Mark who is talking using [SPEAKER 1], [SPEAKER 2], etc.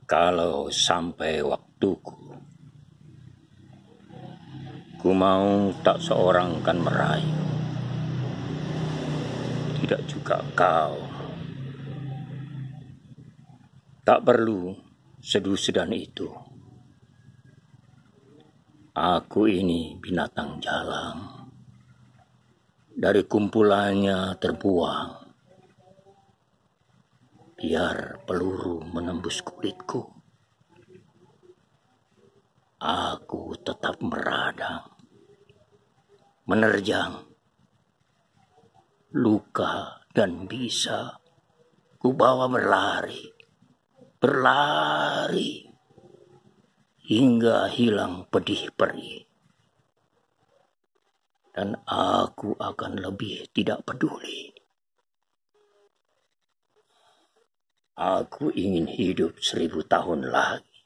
[SPEAKER 1] Kalau sampai waktuku, ku mau tak seorang kan merayu, tidak juga kau. Tak perlu sedu-sedan itu. Aku ini binatang jalang, dari kumpulannya terbuang. Biar peluru menembus kulitku, aku tetap meradang, menerjang, luka dan bisa ku bawa berlari hingga hilang pedih perih. Dan aku akan lebih tidak peduli. Aku ingin hidup 1000 tahun lagi.